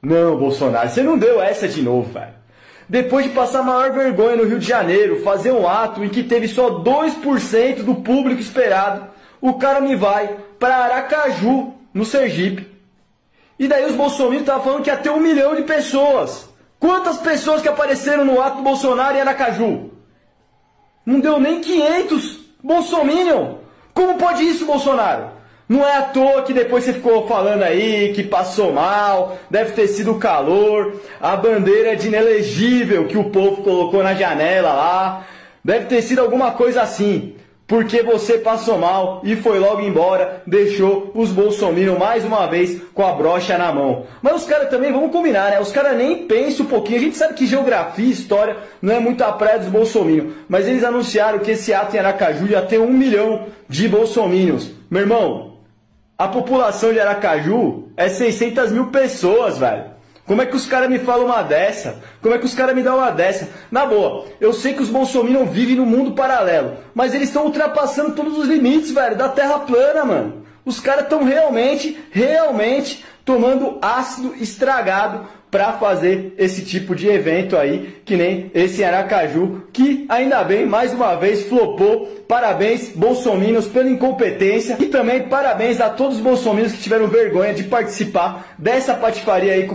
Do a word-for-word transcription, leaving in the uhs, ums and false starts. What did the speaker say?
Não, Bolsonaro, você não deu essa de novo, velho. Depois de passar a maior vergonha no Rio de Janeiro, fazer um ato em que teve só dois por cento do público esperado, o cara me vai para Aracaju, no Sergipe. E daí os bolsominions estavam falando que ia ter um milhão de pessoas. Quantas pessoas que apareceram no ato do Bolsonaro em Aracaju? Não deu nem quinhentos bolsominion. Como pode isso, Bolsonaro? Não é à toa que depois você ficou falando aí que passou mal, deve ter sido o calor, a bandeira de inelegível que o povo colocou na janela lá, deve ter sido alguma coisa assim, porque você passou mal e foi logo embora, deixou os bolsominions mais uma vez com a brocha na mão. Mas os caras também, vamos combinar, né? Os caras nem pensam um pouquinho, a gente sabe que geografia e história não é muito a praia dos bolsominions, mas eles anunciaram que esse ato em Aracaju ia ter um milhão de bolsominions. Meu irmão, a população de Aracaju é seiscentas mil pessoas, velho. Como é que os caras me falam uma dessa? Como é que os caras me dão uma dessa? Na boa, eu sei que os bolsominions vivem no mundo paralelo, mas eles estão ultrapassando todos os limites, velho, da terra plana, mano. Os caras estão realmente, realmente tomando ácido estragado para fazer esse tipo de evento aí, que nem esse em Aracaju, que ainda bem, mais uma vez, flopou. Parabéns, bolsominions, pela incompetência, e também parabéns a todos os bolsominions que tiveram vergonha de participar dessa patifaria aí com